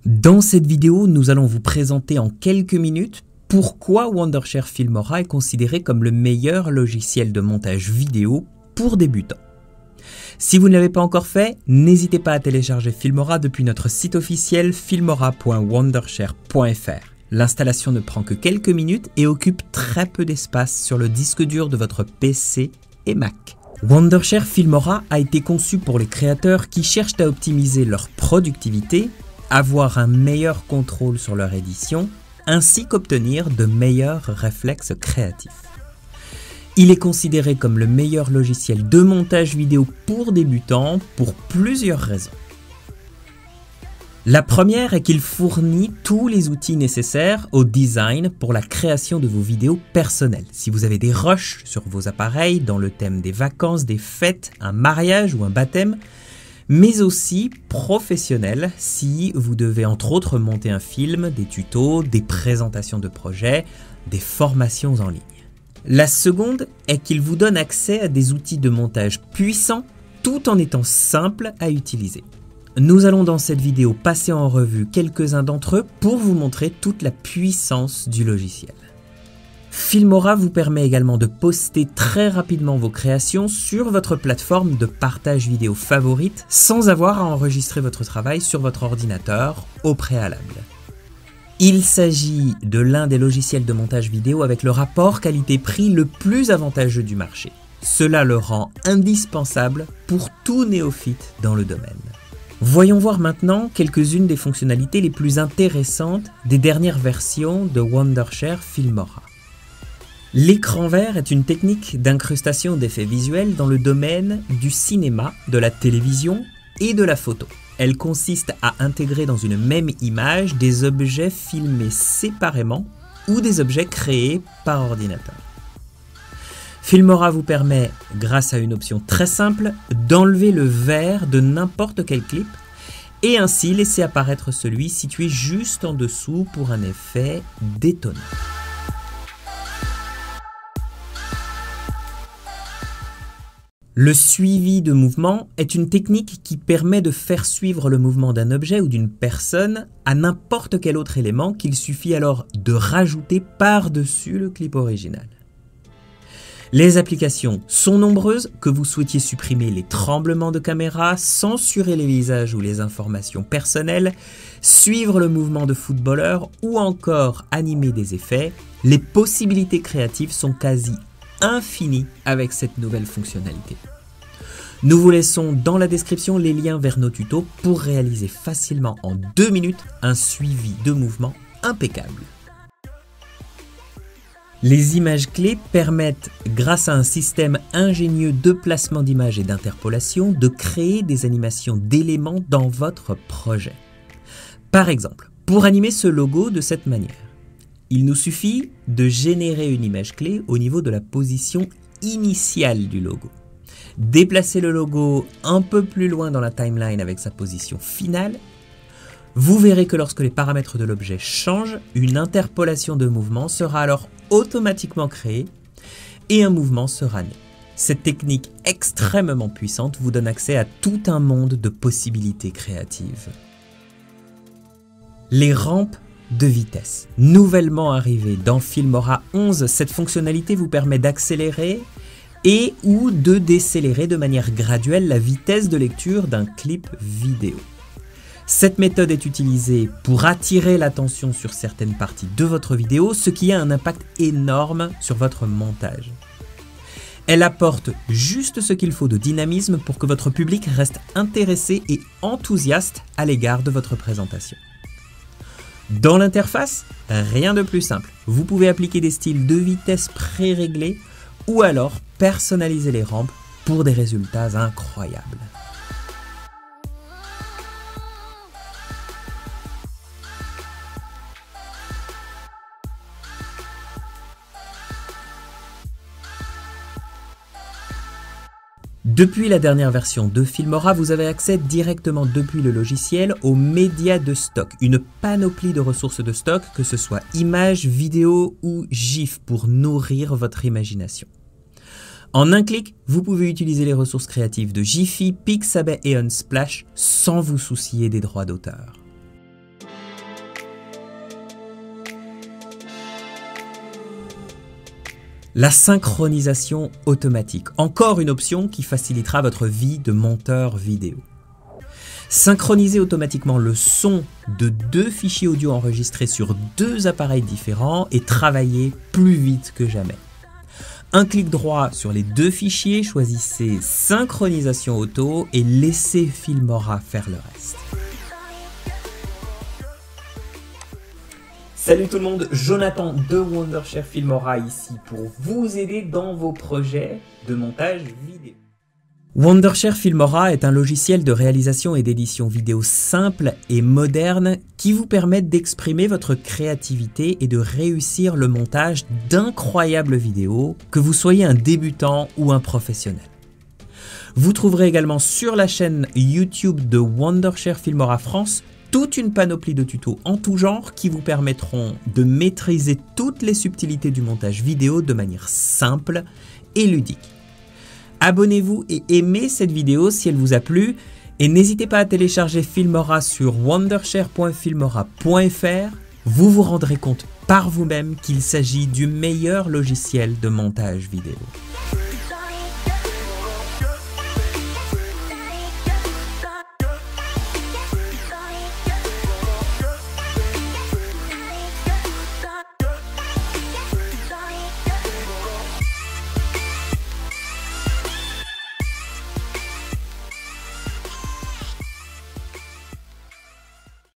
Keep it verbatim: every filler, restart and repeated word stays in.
Dans cette vidéo, nous allons vous présenter en quelques minutes pourquoi Wondershare Filmora est considéré comme le meilleur logiciel de montage vidéo pour débutants. Si vous ne l'avez pas encore fait, n'hésitez pas à télécharger Filmora depuis notre site officiel filmora point wondershare point f r. L'installation ne prend que quelques minutes et occupe très peu d'espace sur le disque dur de votre P C et Mac. Wondershare Filmora a été conçu pour les créateurs qui cherchent à optimiser leur productivité, avoir un meilleur contrôle sur leur édition, ainsi qu'obtenir de meilleurs réflexes créatifs. Il est considéré comme le meilleur logiciel de montage vidéo pour débutants pour plusieurs raisons. La première est qu'il fournit tous les outils nécessaires au design pour la création de vos vidéos personnelles. Si vous avez des rushs sur vos appareils dans le thème des vacances, des fêtes, un mariage ou un baptême, mais aussi professionnels si vous devez entre autres monter un film, des tutos, des présentations de projets, des formations en ligne. La seconde est qu'il vous donne accès à des outils de montage puissants tout en étant simples à utiliser. Nous allons dans cette vidéo passer en revue quelques-uns d'entre eux pour vous montrer toute la puissance du logiciel. Filmora vous permet également de poster très rapidement vos créations sur votre plateforme de partage vidéo favorite sans avoir à enregistrer votre travail sur votre ordinateur au préalable. Il s'agit de l'un des logiciels de montage vidéo avec le rapport qualité-prix le plus avantageux du marché. Cela le rend indispensable pour tout néophyte dans le domaine. Voyons voir maintenant quelques-unes des fonctionnalités les plus intéressantes des dernières versions de Wondershare Filmora. L'écran vert est une technique d'incrustation d'effets visuels dans le domaine du cinéma, de la télévision et de la photo. Elle consiste à intégrer dans une même image des objets filmés séparément ou des objets créés par ordinateur. Filmora vous permet, grâce à une option très simple, d'enlever le vert de n'importe quel clip et ainsi laisser apparaître celui situé juste en dessous pour un effet détonnant. Le suivi de mouvement est une technique qui permet de faire suivre le mouvement d'un objet ou d'une personne à n'importe quel autre élément qu'il suffit alors de rajouter par-dessus le clip original. Les applications sont nombreuses, que vous souhaitiez supprimer les tremblements de caméra, censurer les visages ou les informations personnelles, suivre le mouvement de footballeur ou encore animer des effets, les possibilités créatives sont quasi infinies avec cette nouvelle fonctionnalité. Nous vous laissons dans la description les liens vers nos tutos pour réaliser facilement en deux minutes un suivi de mouvement impeccable. Les images clés permettent, grâce à un système ingénieux de placement d'images et d'interpolation, de créer des animations d'éléments dans votre projet. Par exemple, pour animer ce logo de cette manière, il nous suffit de générer une image clé au niveau de la position initiale du logo. Déplacer le logo un peu plus loin dans la timeline avec sa position finale. Vous verrez que lorsque les paramètres de l'objet changent, une interpolation de mouvement sera alors automatiquement créée et un mouvement sera né. Cette technique extrêmement puissante vous donne accès à tout un monde de possibilités créatives. Les rampes de vitesse. Nouvellement arrivée dans Filmora onze, cette fonctionnalité vous permet d'accélérer et ou de décélérer de manière graduelle la vitesse de lecture d'un clip vidéo. Cette méthode est utilisée pour attirer l'attention sur certaines parties de votre vidéo, ce qui a un impact énorme sur votre montage. Elle apporte juste ce qu'il faut de dynamisme pour que votre public reste intéressé et enthousiaste à l'égard de votre présentation. Dans l'interface, rien de plus simple. Vous pouvez appliquer des styles de vitesse pré-réglés ou alors personnaliser les rampes pour des résultats incroyables. Depuis la dernière version de Filmora, vous avez accès directement depuis le logiciel aux médias de stock, une panoplie de ressources de stock, que ce soit images, vidéos ou GIF pour nourrir votre imagination. En un clic, vous pouvez utiliser les ressources créatives de Giphy, Pixabay et Unsplash sans vous soucier des droits d'auteur. La synchronisation automatique, encore une option qui facilitera votre vie de monteur vidéo. Synchroniser automatiquement le son de deux fichiers audio enregistrés sur deux appareils différents et travailler plus vite que jamais. Un clic droit sur les deux fichiers, choisissez synchronisation auto et laissez Filmora faire le reste. Salut tout le monde, Jonathan de Wondershare Filmora ici pour vous aider dans vos projets de montage vidéo. Wondershare Filmora est un logiciel de réalisation et d'édition vidéo simple et moderne qui vous permet d'exprimer votre créativité et de réussir le montage d'incroyables vidéos, que vous soyez un débutant ou un professionnel. Vous trouverez également sur la chaîne YouTube de Wondershare Filmora France toute une panoplie de tutos en tout genre qui vous permettront de maîtriser toutes les subtilités du montage vidéo de manière simple et ludique. Abonnez-vous et aimez cette vidéo si elle vous a plu et n'hésitez pas à télécharger Filmora sur wondershare point filmora point f r. Vous vous rendrez compte par vous-même qu'il s'agit du meilleur logiciel de montage vidéo.